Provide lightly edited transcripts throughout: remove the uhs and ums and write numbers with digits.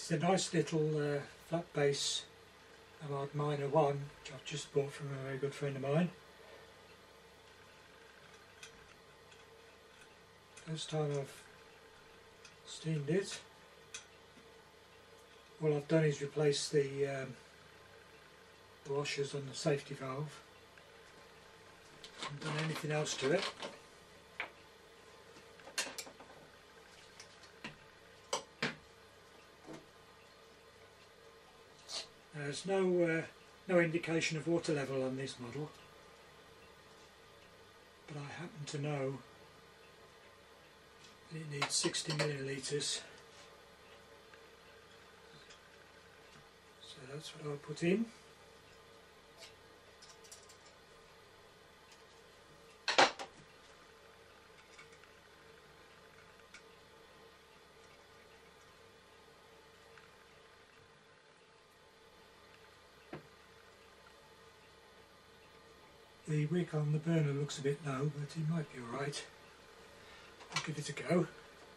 This is a nice little flat base Mamard Miner 1, which I've just bought from a very good friend of mine. First time I've steamed it. All I've done is replace the washers on the safety valve. I haven't done anything else to it. There's no indication of water level on this model, but I happen to know that it needs 60 millilitres, so that's what I'll put in. The wick on the burner looks a bit low, but it might be alright. I'll give it a go.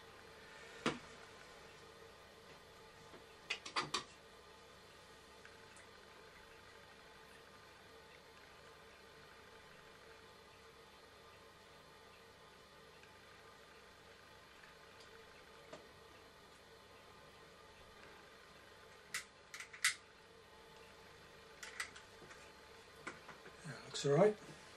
Looks alright.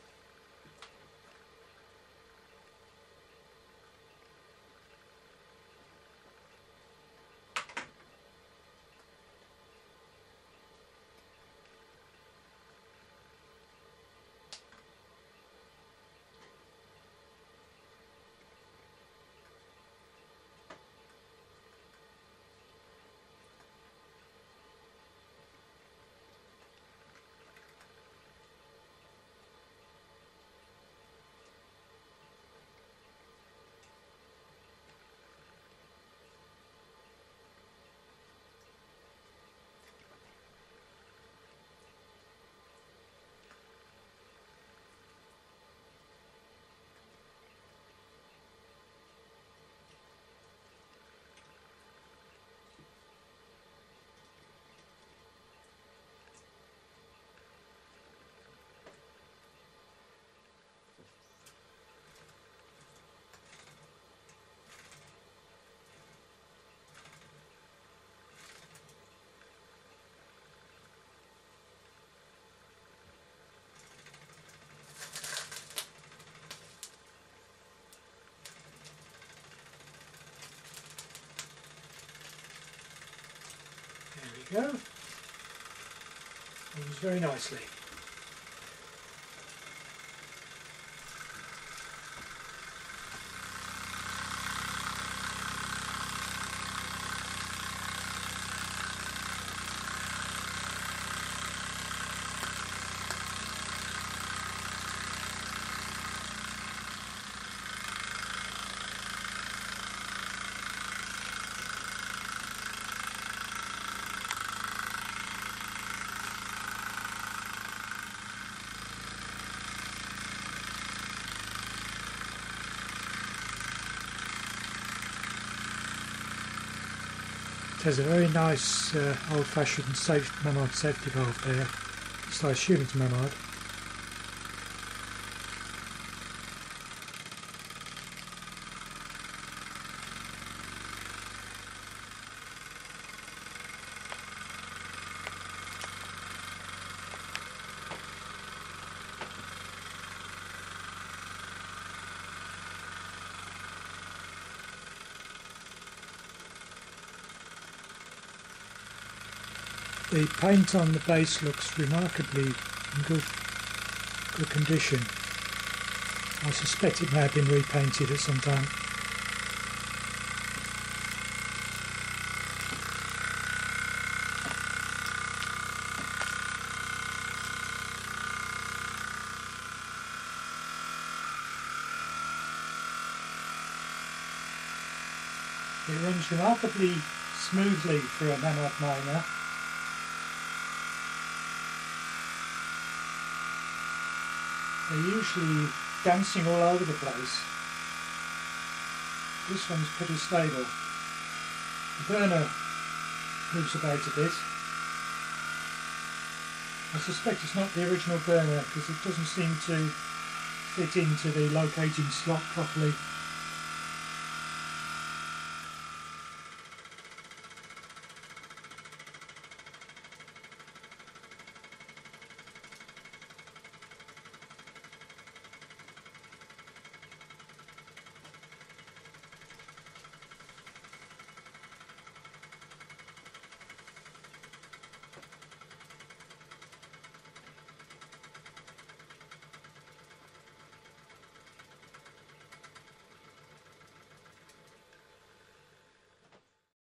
There we go. Moves very nicely. It has a very nice old-fashioned Mamard safety valve there, so I assume it's Mamard. The paint on the base looks remarkably in good condition. I suspect it may have been repainted at some time. It runs remarkably smoothly for a Mamard Miner. They're usually dancing all over the place. This one's pretty stable. The burner moves about a bit. I suspect it's not the original burner because it doesn't seem to fit into the locating slot properly